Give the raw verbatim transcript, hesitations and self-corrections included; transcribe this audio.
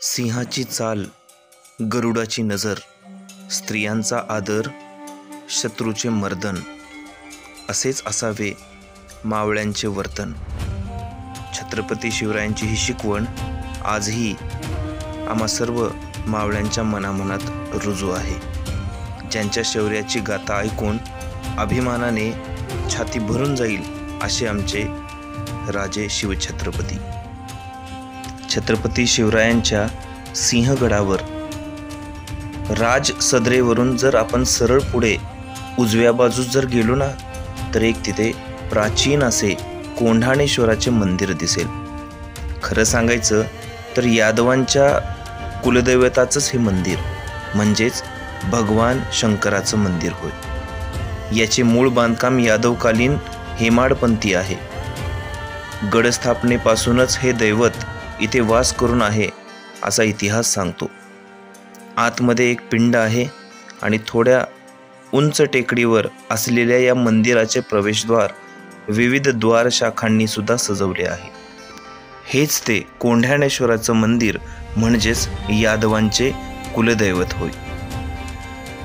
सिंहाची चाल, गरुडाची नजर, स्त्रियांचा आदर, शत्रूचे मर्दन, असेच असावे मावळ्यांचे वर्तन. छत्रपती शिवरायांची ही शिकवण आजही आम्हा सर्व मावळ्यांच्या मनामनात रुजू आहे, ज्यांच्या शौर्याची गाथा ऐकून अभिमानाने छाती भरून जाईल असे आमचे राजे शिवछत्रपती. छत्रपती शिवरायांच्या सिंहगडावर राज सदरेवरून जर आपण सरळ पुढे उजव्या बाजूस जर गेलो ना, तर एक तिथे प्राचीन असे कोंढाणेश्वराचे मंदिर दिसेल. खरं सांगायचं तर यादवांच्या कुलदैवताचंच हे मंदिर, म्हणजेच भगवान शंकराचं मंदिर होय. याचे मूळ बांधकाम यादवकालीन हेमाडपंथी आहे. गडस्थापनेपासूनच हे दैवत इथे वास करून आहे असा इतिहास सांगतो. आतमध्ये एक पिंड आहे आणि थोड्या उंच टेकडीवर असलेल्या या मंदिराचे प्रवेशद्वार विविध द्वार शाखांनी सुद्धा सजवले आहे. हेच ते कोंढाणेश्वराचं मंदिर, म्हणजेच यादवांचे कुलदैवत होय.